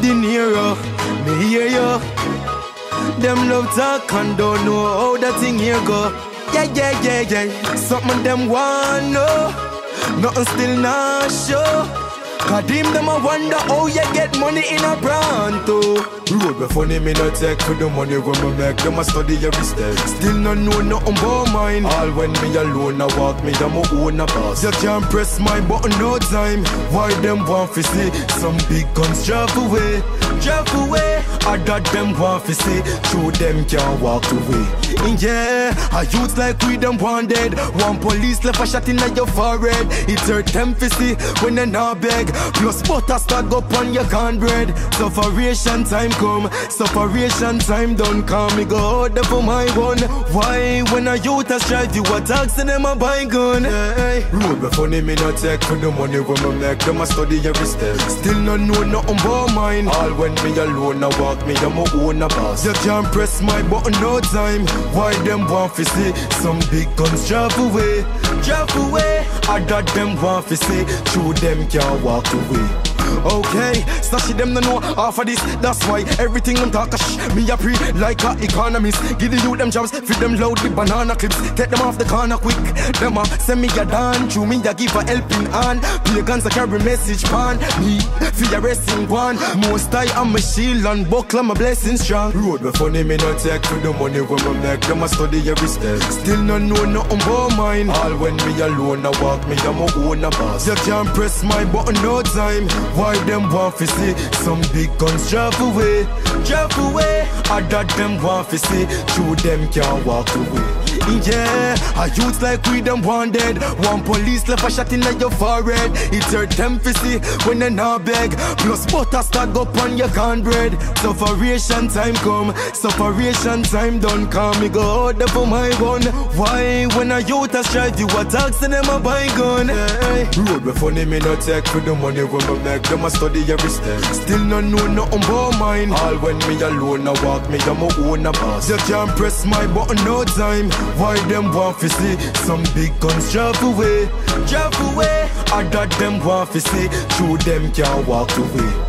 De Niro, me hear you. Them love talk and don't know how that thing here go. Yeah. Something them want know, nothing still not show. Cause them a wonder how you get money in a pronto. Road be funny, me not take for the money when me make. Them a study every step, still not know nothing about mine. All when me alone I walk, me I'm a own a boss. You can't press my button no time. Why them want to see some big guns drive away? I got them want to see, through them can't walk away. And yeah, a youth like we them wanted. One police left a shot in your forehead. It hurt them to see when they not beg. Plus butter start go on your cornbread. Sufferation time come, sufferation time done. Come me go out there for my one. Why when a youth a strive, you a tax and them a buy gun? Hey. Road be funny, me not take for the money when me make. Them a study every step, still not know nothing about mine. All when me alone I walk, me I'm a own a boss. You can't press my button no time. Why them want to see some big guns drive away? I got them want to see, through them can't walk away. Okay, Stashy them no know half of this. That's why everything them talk a me a pre like a economist. Give the youth them jobs, feed them loud with banana clips. Take them off the corner quick. Them a send me a down, through me a give a helping hand. Pagans a carry message pan. Me feel a resting one. Most I am my shield and buckle my blessings strong. Road be funny, me not take for the money when me make. Them a study every step, still not know nothing about mine. All when me alone I walk, me I'm a own a boss. You can't press my button no time. Why them want to see some big guns drive away? I got them want to see, through them can't walk away. Yeah, a youth like we them wanted. One police left a shot in your forehead. It hurt them to see when they not beg. Plus butter start go on your cornbread. Sufferation time come, sufferation time done. Come me go out there for my one. Why when a youth a strive, you a tax and them a buy gun? Hey. Road be funny, me not take for the money when me make. Them a study every step, still not know nothing about mine. All when me alone I walk, me I'm a own a boss. You can't press my button no time. Why them want to see some big guns drive away? I got them want to see, through them can't walk away.